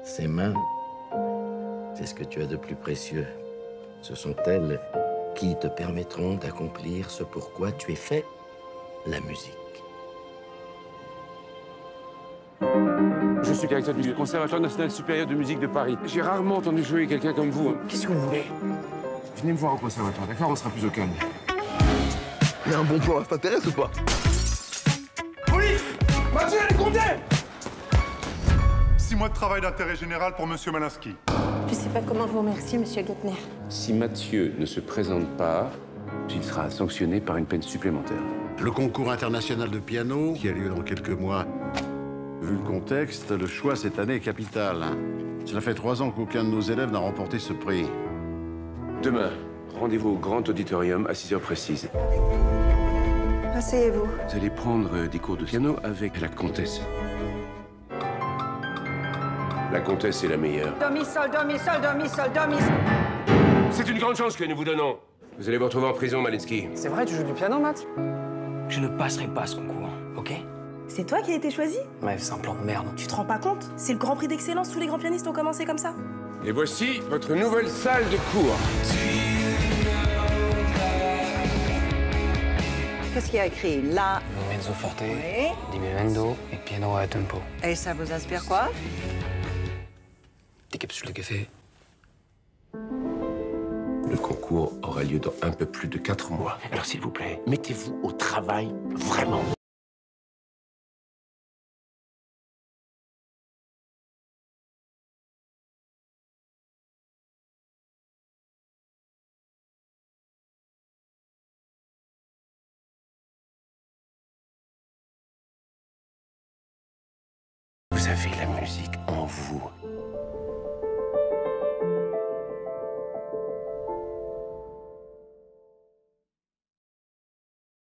Ces mains, c'est ce que tu as de plus précieux. Ce sont elles qui te permettront d'accomplir ce pourquoi tu es fait, la musique. Je suis directeur du Conservatoire national supérieur de musique de Paris. J'ai rarement entendu jouer quelqu'un comme vous. Qu'est-ce que vous voulez? Venez me voir au conservatoire, d'accord? On sera plus au calme. Il y a un bon plan, ça t'intéresse ou pas? Police! Mathieu, elle est condamnée! 6 mois de travail d'intérêt général pour Monsieur Malinsky. Je sais pas comment vous remercier, Monsieur Geithner. Si Mathieu ne se présente pas, il sera sanctionné par une peine supplémentaire. Le concours international de piano, qui a lieu dans quelques mois. Vu le contexte, le choix cette année est capital. Cela fait 3 ans qu'aucun de nos élèves n'a remporté ce prix. Demain, rendez-vous au Grand Auditorium à 6 heures précises. Asseyez-vous. Vous allez prendre des cours de piano avec la comtesse. La comtesse est la meilleure. Do, mi, sol, do, mi, sol, do, mi, sol, do, mi. C'est une grande chance que nous vous donnons. Vous allez vous retrouver en prison, Malinsky. C'est vrai, tu joues du piano, Matt? Je ne passerai pas ce concours, ok? C'est toi qui as été choisi? Ouais, c'est un plan de merde. Tu te rends pas compte? C'est le grand prix d'excellence, tous les grands pianistes ont commencé comme ça. Et voici votre nouvelle salle de cours. Qu'est-ce qu'il y a écrit là? Mezzo forte, Oui. diminuendo et piano à tempo. Et ça vous inspire quoi? Des capsules de café. Le concours aura lieu dans un peu plus de 4 mois. Alors s'il vous plaît, mettez-vous au travail, vraiment. Vous avez la musique en vous.